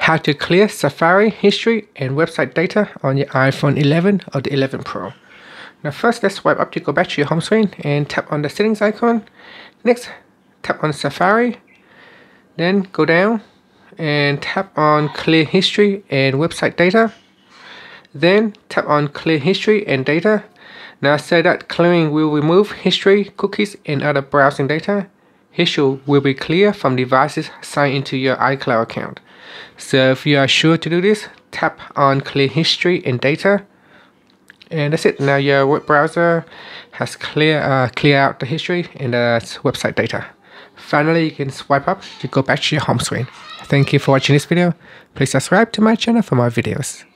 how to clear Safari history and website data on your iPhone 11 or the 11 Pro. Now first, let's swipe up to go back to your home screen and tap on the settings icon. Next, tap on Safari, then go down and tap on clear history and website data. Then tap on clear history and data. Now say that clearing will remove history, cookies and other browsing data. History will be clear from devices signed into your iCloud account. So if you are sure to do this, tap on clear history and data. And that's it. Now your web browser has clear out the history and website data. Finally, you can swipe up to go back to your home screen. Thank you for watching this video. Please subscribe to my channel for more videos.